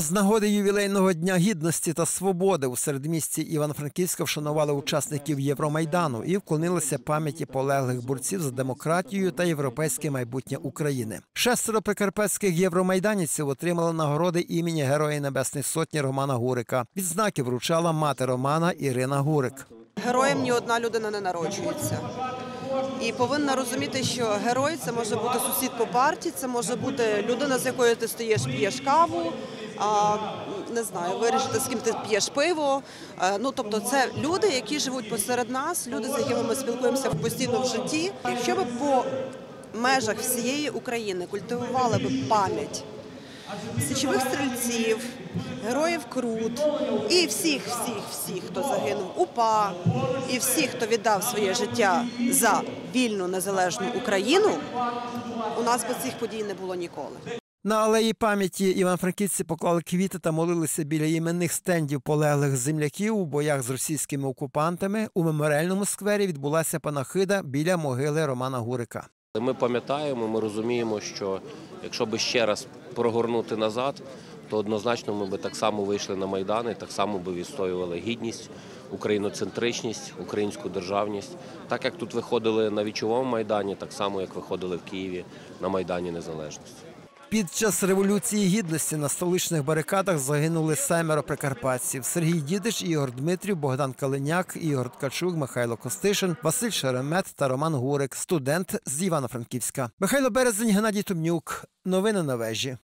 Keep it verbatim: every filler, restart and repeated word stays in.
З нагоди ювілейного Дня Гідності та Свободи у середмісті Івано-Франківська вшанували учасників Євромайдану і вклонилися пам'яті полеглих борців за демократію та європейське майбутнє України. Шестеро прикарпатських євромайданівців отримали нагороди імені Героя Небесної Сотні Романа Гурика. Відзнаки вручала мати Романа Ірина Гурик. Героєм ні одна людина не народжується. І повинна розуміти, що герой – це може бути сусід по парті, це може бути людина, з якою ти стоїш, п'єш каву, а, не знаю, вирішити, з ким ти п'єш пиво. А, ну, тобто це люди, які живуть посеред нас, люди, з якими ми спілкуємося постійно в житті. Якщо б по межах всієї України культивували б пам'ять січових стрільців, героїв Крут і всіх, всіх, всіх, хто загинув у УПА, і всіх, хто віддав своє життя за вільну, незалежну Україну, у нас би цих подій не було ніколи. На алеї пам'яті івано-франківці поклали квіти та молилися біля іменних стендів полеглих земляків у боях з російськими окупантами. У меморіальному сквері відбулася панахида біля могили Романа Гурика. Ми пам'ятаємо, ми розуміємо, що якщо би ще раз прогорнути назад, то однозначно ми би так само вийшли на Майдан і так само би відстоювали гідність, україноцентричність, українську державність. Так як тут виходили на Вічовому Майдані, так само як виходили в Києві на Майдані Незалежності. Під час Революції Гідності на столичних барикадах загинули семеро прикарпатців – Сергій Дідич, Ігор Дмитрів, Богдан Калиняк, Ігор Ткачук, Михайло Костишин, Василь Шеремет та Роман Гурик – студент з Івано-Франківська. Михайло Березень, Геннадій Томнюк. Новини на вежі.